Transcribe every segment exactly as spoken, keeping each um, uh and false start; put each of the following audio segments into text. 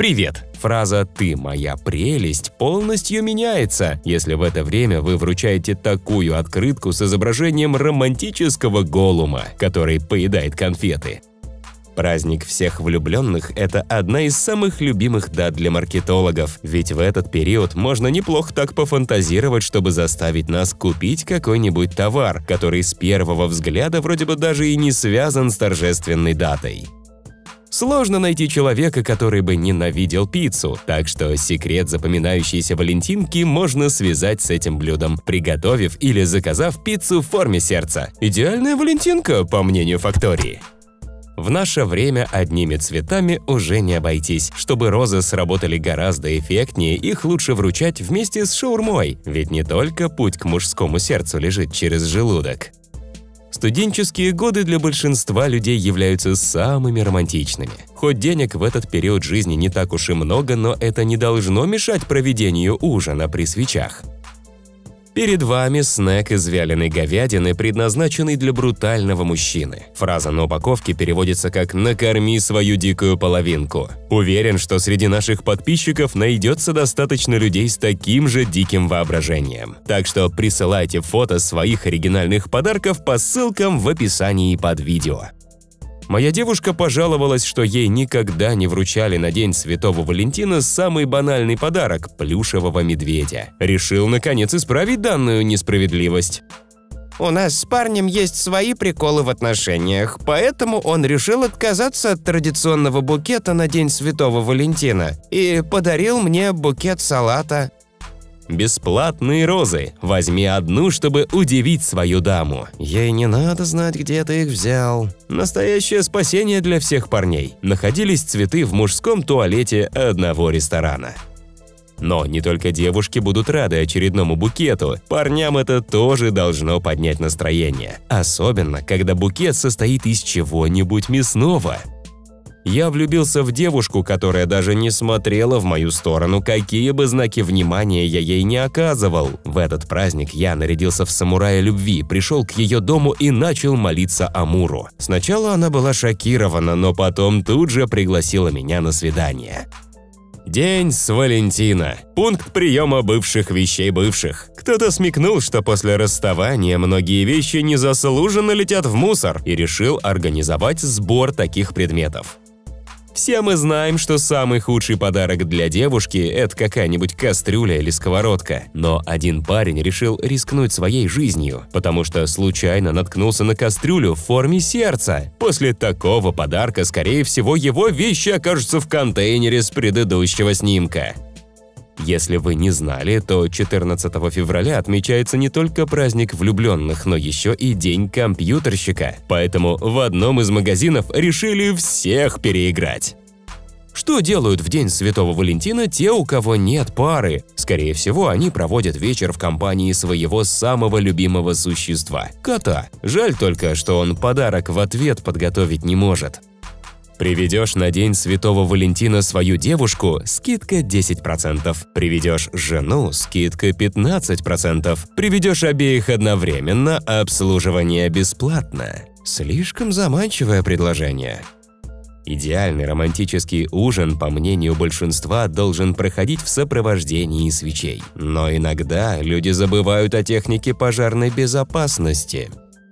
Привет! Фраза «ты моя прелесть» полностью меняется, если в это время вы вручаете такую открытку с изображением романтического голума, который поедает конфеты. Праздник всех влюбленных – это одна из самых любимых дат для маркетологов, ведь в этот период можно неплохо так пофантазировать, чтобы заставить нас купить какой-нибудь товар, который с первого взгляда вроде бы даже и не связан с торжественной датой. Сложно найти человека, который бы ненавидел пиццу, так что секрет запоминающейся валентинки можно связать с этим блюдом, приготовив или заказав пиццу в форме сердца. Идеальная валентинка, по мнению фактории. В наше время одними цветами уже не обойтись. Чтобы розы сработали гораздо эффектнее, их лучше вручать вместе с шаурмой, ведь не только путь к мужскому сердцу лежит через желудок. Студенческие годы для большинства людей являются самыми романтичными. Хоть денег в этот период жизни не так уж и много, но это не должно мешать проведению ужина при свечах. Перед вами снэк из вяленой говядины, предназначенный для брутального мужчины. Фраза на упаковке переводится как «накорми свою дикую половинку». Уверен, что среди наших подписчиков найдется достаточно людей с таким же диким воображением. Так что присылайте фото своих оригинальных подарков по ссылкам в описании под видео. Моя девушка пожаловалась, что ей никогда не вручали на День Святого Валентина самый банальный подарок – плюшевого медведя. Решил, наконец, исправить данную несправедливость. У нас с парнем есть свои приколы в отношениях, поэтому он решил отказаться от традиционного букета на День Святого Валентина и подарил мне букет салата. Бесплатные розы. Возьми одну, чтобы удивить свою даму. Ей не надо знать, где ты их взял. Настоящее спасение для всех парней. Находились цветы в мужском туалете одного ресторана. Но не только девушки будут рады очередному букету, парням это тоже должно поднять настроение. Особенно, когда букет состоит из чего-нибудь мясного. Я влюбился в девушку, которая даже не смотрела в мою сторону, какие бы знаки внимания я ей не оказывал. В этот праздник я нарядился в самурая любви, пришел к ее дому и начал молиться Амуру. Сначала она была шокирована, но потом тут же пригласила меня на свидание. День с Валентина. Пункт приема бывших вещей бывших. Кто-то смекнул, что после расставания многие вещи незаслуженно летят в мусор, и решил организовать сбор таких предметов. Все мы знаем, что самый худший подарок для девушки – это какая-нибудь кастрюля или сковородка. Но один парень решил рискнуть своей жизнью, потому что случайно наткнулся на кастрюлю в форме сердца. После такого подарка, скорее всего, его вещи окажутся в контейнере с предыдущего снимка. Если вы не знали, то четырнадцатого февраля отмечается не только праздник влюбленных, но еще и День компьютерщика. Поэтому в одном из магазинов решили всех переиграть. Что делают в День Святого Валентина те, у кого нет пары? Скорее всего, они проводят вечер в компании своего самого любимого существа – кота. Жаль только, что он подарок в ответ подготовить не может. Приведешь на День Святого Валентина свою девушку – скидка десять процентов. Приведешь жену – скидка пятнадцать процентов. Приведешь обеих одновременно – обслуживание бесплатно. Слишком заманчивое предложение. Идеальный романтический ужин, по мнению большинства, должен проходить в сопровождении свечей. Но иногда люди забывают о технике пожарной безопасности.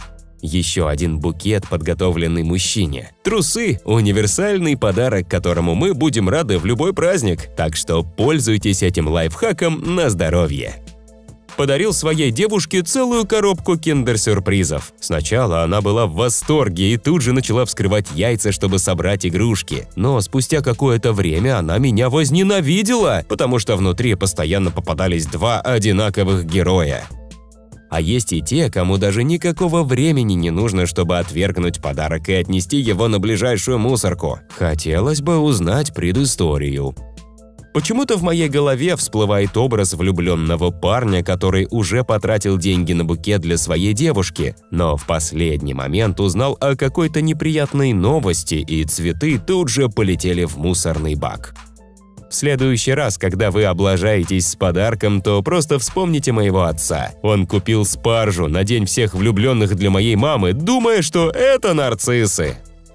Еще один букет, подготовленный мужчине. Трусы – универсальный подарок, которому мы будем рады в любой праздник, так что пользуйтесь этим лайфхаком на здоровье. Подарил своей девушке целую коробку киндер-сюрпризов. Сначала она была в восторге и тут же начала вскрывать яйца, чтобы собрать игрушки. Но спустя какое-то время она меня возненавидела, потому что внутри постоянно попадались два одинаковых героя. А есть и те, кому даже никакого времени не нужно, чтобы отвергнуть подарок и отнести его на ближайшую мусорку. Хотелось бы узнать предысторию. Почему-то в моей голове всплывает образ влюбленного парня, который уже потратил деньги на букет для своей девушки, но в последний момент узнал о какой-то неприятной новости, и цветы тут же полетели в мусорный бак. В следующий раз, когда вы облажаетесь с подарком, то просто вспомните моего отца. Он купил спаржу на День всех влюбленных для моей мамы, думая, что это нарциссы.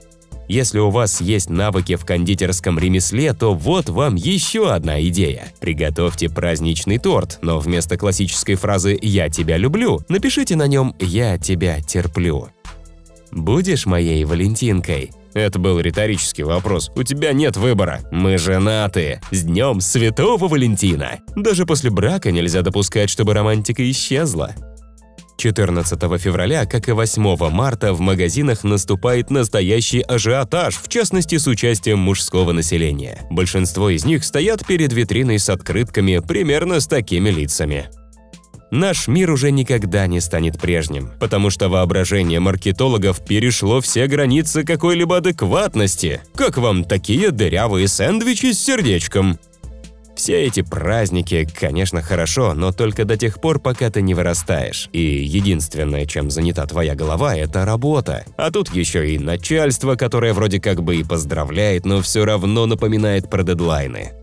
Если у вас есть навыки в кондитерском ремесле, то вот вам еще одна идея. Приготовьте праздничный торт, но вместо классической фразы «я тебя люблю» напишите на нем «я тебя терплю». Будешь моей Валентинкой? Это был риторический вопрос. У тебя нет выбора. Мы женаты. С днем Святого Валентина. Даже после брака нельзя допускать, чтобы романтика исчезла. четырнадцатого февраля, как и восьмого марта, в магазинах наступает настоящий ажиотаж, в частности с участием мужского населения. Большинство из них стоят перед витриной с открытками примерно с такими лицами. Наш мир уже никогда не станет прежним, потому что воображение маркетологов перешло все границы какой-либо адекватности. Как вам такие дырявые сэндвичи с сердечком? Все эти праздники, конечно, хорошо, но только до тех пор, пока ты не вырастаешь. И единственное, чем занята твоя голова, это работа. А тут еще и начальство, которое вроде как бы и поздравляет, но все равно напоминает про дедлайны.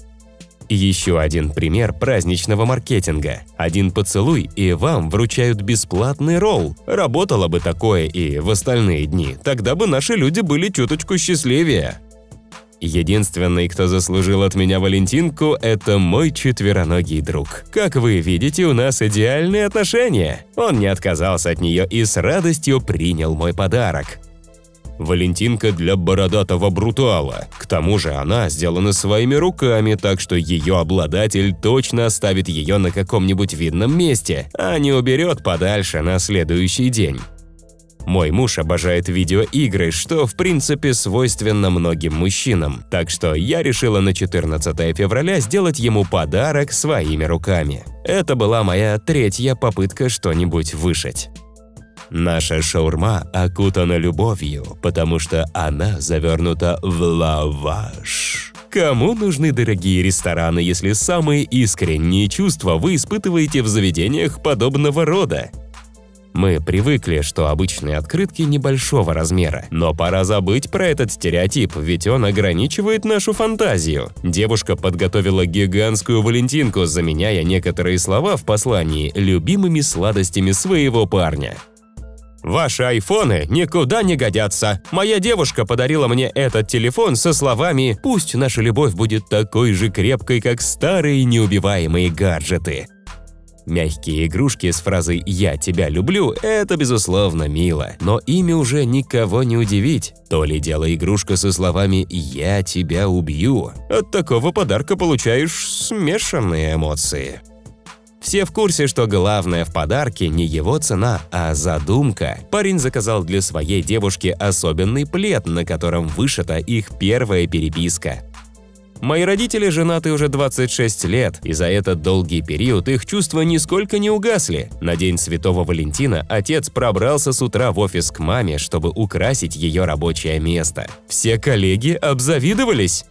Еще один пример праздничного маркетинга. Один поцелуй, и вам вручают бесплатный ролл. Работало бы такое и в остальные дни, тогда бы наши люди были чуточку счастливее. Единственный, кто заслужил от меня Валентинку, это мой четвероногий друг. Как вы видите, у нас идеальные отношения. Он не отказался от нее и с радостью принял мой подарок. Валентинка для бородатого брутала. К тому же она сделана своими руками, так что ее обладатель точно оставит ее на каком-нибудь видном месте, а не уберет подальше на следующий день. Мой муж обожает видеоигры, что в принципе свойственно многим мужчинам, так что я решила на четырнадцатое февраля сделать ему подарок своими руками. Это была моя третья попытка что-нибудь вышить. Наша шаурма окутана любовью, потому что она завернута в лаваш. Кому нужны дорогие рестораны, если самые искренние чувства вы испытываете в заведениях подобного рода? Мы привыкли, что обычные открытки небольшого размера, но пора забыть про этот стереотип, ведь он ограничивает нашу фантазию. Девушка подготовила гигантскую Валентинку, заменяя некоторые слова в послании любимыми сладостями своего парня. «Ваши айфоны никуда не годятся. Моя девушка подарила мне этот телефон со словами «Пусть наша любовь будет такой же крепкой, как старые неубиваемые гаджеты». Мягкие игрушки с фразой «я тебя люблю» – это, безусловно, мило, но ими уже никого не удивить. То ли дело игрушка со словами «я тебя убью». От такого подарка получаешь смешанные эмоции. Все в курсе, что главное в подарке не его цена, а задумка. Парень заказал для своей девушки особенный плед, на котором вышита их первая переписка. Мои родители женаты уже двадцать шесть лет, и за этот долгий период их чувства нисколько не угасли. На День Святого Валентина отец пробрался с утра в офис к маме, чтобы украсить ее рабочее место. Все коллеги обзавидовались.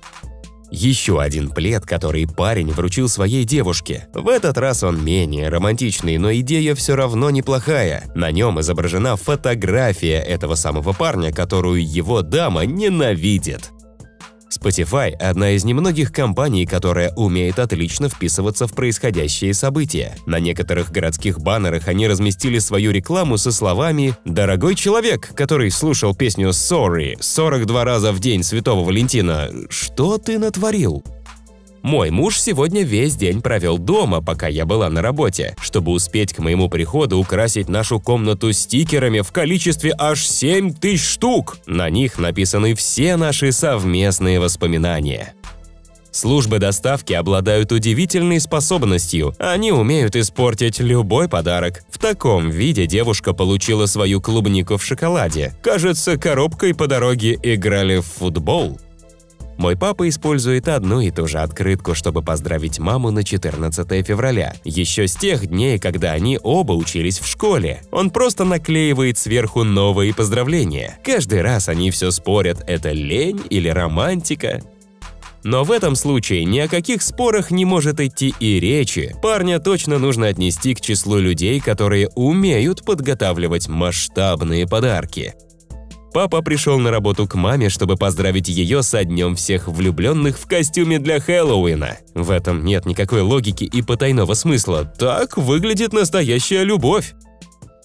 Еще один плед, который парень вручил своей девушке. В этот раз он менее романтичный, но идея все равно неплохая. На нем изображена фотография этого самого парня, которую его дама ненавидит. Spotify – одна из немногих компаний, которая умеет отлично вписываться в происходящие события. На некоторых городских баннерах они разместили свою рекламу со словами «Дорогой человек, который слушал песню Sorry сорок два раза в день Святого Валентина, что ты натворил?» Мой муж сегодня весь день провел дома, пока я была на работе, чтобы успеть к моему приходу украсить нашу комнату стикерами в количестве аж семь тысяч штук. На них написаны все наши совместные воспоминания. Службы доставки обладают удивительной способностью. Они умеют испортить любой подарок. В таком виде девушка получила свою клубнику в шоколаде. Кажется, коробкой по дороге играли в футбол. Мой папа использует одну и ту же открытку, чтобы поздравить маму на четырнадцатое февраля. Еще с тех дней, когда они оба учились в школе. Он просто наклеивает сверху новые поздравления. Каждый раз они все спорят, это лень или романтика. Но в этом случае ни о каких спорах не может идти и речи. Парня точно нужно отнести к числу людей, которые умеют подготавливать масштабные подарки. Папа пришел на работу к маме, чтобы поздравить ее со днем всех влюбленных в костюме для Хэллоуина. В этом нет никакой логики и потайного смысла. Так выглядит настоящая любовь.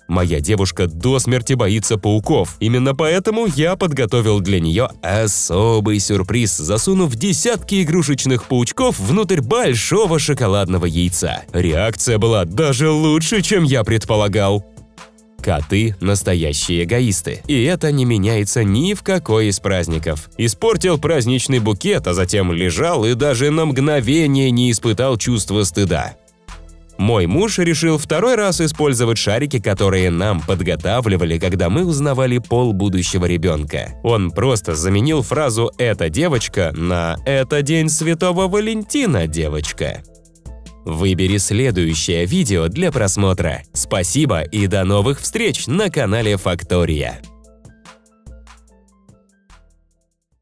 Моя девушка до смерти боится пауков. Именно поэтому я подготовил для нее особый сюрприз, засунув десятки игрушечных паучков внутрь большого шоколадного яйца. Реакция была даже лучше, чем я предполагал. Коты – настоящие эгоисты, и это не меняется ни в какой из праздников. Испортил праздничный букет, а затем лежал и даже на мгновение не испытал чувства стыда. Мой муж решил второй раз использовать шарики, которые нам подготавливали, когда мы узнавали пол будущего ребенка. Он просто заменил фразу «эта девочка» на «это день Святого Валентина, девочка». Выбери следующее видео для просмотра. Спасибо и до новых встреч на канале Фактория.